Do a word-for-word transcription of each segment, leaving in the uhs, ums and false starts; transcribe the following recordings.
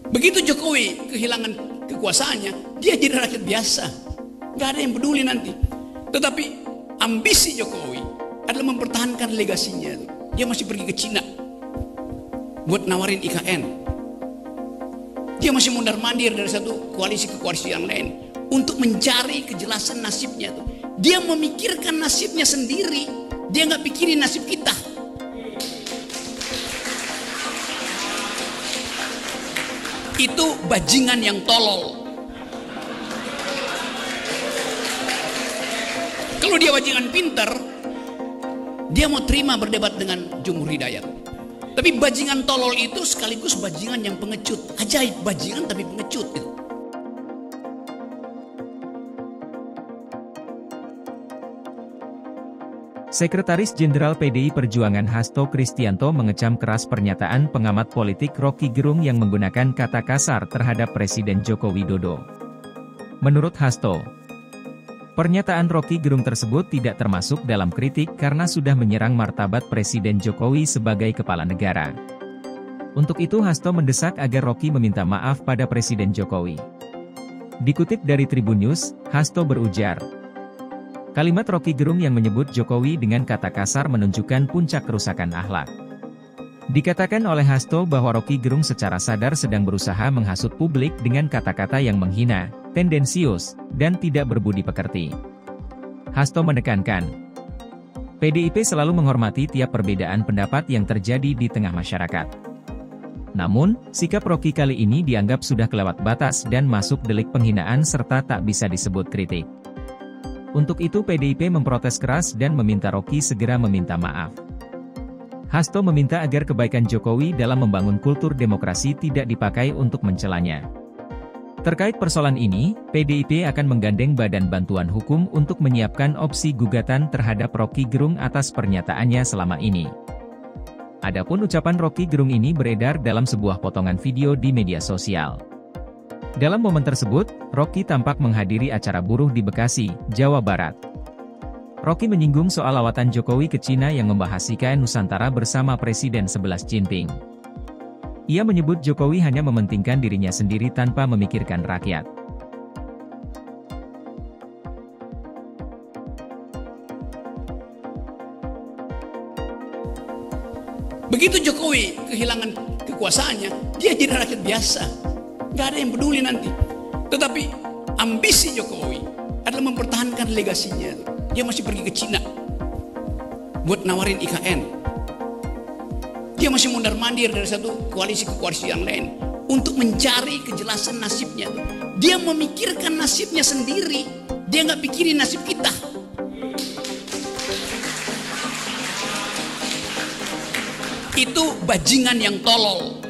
Begitu Jokowi kehilangan kekuasaannya, dia jadi rakyat biasa. Gak ada yang peduli nanti. Tetapi ambisi Jokowi adalah mempertahankan legasinya. Dia masih pergi ke Cina buat nawarin I K N. Dia masih mundar-mandir dari satu koalisi ke koalisi yang lain untuk mencari kejelasan nasibnya. Dia memikirkan nasibnya sendiri. Dia nggak pikirin nasib kita. Itu bajingan yang tolol. Kalau dia bajingan pinter, dia mau terima berdebat dengan Jumhur Hidayat. Tapi bajingan tolol itu sekaligus bajingan yang pengecut. Ajaib, bajingan tapi pengecut itu. Sekretaris Jenderal P D I Perjuangan Hasto Kristianto mengecam keras pernyataan pengamat politik Roky Gerung yang menggunakan kata kasar terhadap Presiden Joko Widodo. Menurut Hasto, pernyataan Roky Gerung tersebut tidak termasuk dalam kritik karena sudah menyerang martabat Presiden Jokowi sebagai kepala negara. Untuk itu Hasto mendesak agar Roky meminta maaf pada Presiden Jokowi. Dikutip dari Tribun News, Hasto berujar, kalimat Roky Gerung yang menyebut Jokowi dengan kata kasar menunjukkan puncak kerusakan akhlak. Dikatakan oleh Hasto bahwa Roky Gerung secara sadar sedang berusaha menghasut publik dengan kata-kata yang menghina, tendensius, dan tidak berbudi pekerti. Hasto menekankan, P D I P selalu menghormati tiap perbedaan pendapat yang terjadi di tengah masyarakat. Namun, sikap Roky kali ini dianggap sudah kelewat batas dan masuk delik penghinaan serta tak bisa disebut kritik. Untuk itu P D I P memprotes keras dan meminta Roky segera meminta maaf. Hasto meminta agar kebaikan Jokowi dalam membangun kultur demokrasi tidak dipakai untuk mencelanya. Terkait persoalan ini, P D I P akan menggandeng Badan Bantuan Hukum untuk menyiapkan opsi gugatan terhadap Roky Gerung atas pernyataannya selama ini. Adapun ucapan Roky Gerung ini beredar dalam sebuah potongan video di media sosial. Dalam momen tersebut, Roky tampak menghadiri acara buruh di Bekasi, Jawa Barat. Roky menyinggung soal lawatan Jokowi ke Cina yang membahas I K N Nusantara bersama Presiden sebelas Jinping. Ia menyebut Jokowi hanya mementingkan dirinya sendiri tanpa memikirkan rakyat. Begitu Jokowi kehilangan kekuasaannya, dia jadi rakyat biasa. Gak ada yang peduli nanti. Tetapi ambisi Jokowi adalah mempertahankan legasinya. Dia masih pergi ke Cina buat nawarin I K N. Dia masih mundar-mandir dari satu koalisi ke koalisi yang lain untuk mencari kejelasan nasibnya. Dia memikirkan nasibnya sendiri. Dia nggak pikirin nasib kita. Itu bajingan yang tolol.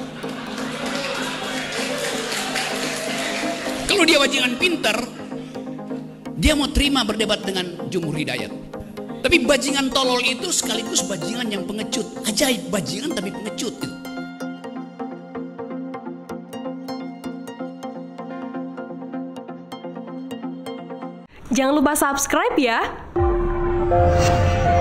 Kalau dia bajingan pinter, dia mau terima berdebat dengan Jumhur Hidayat. Tapi bajingan tolol itu sekaligus bajingan yang pengecut. Ajaib, bajingan tapi pengecut itu. Jangan lupa subscribe ya.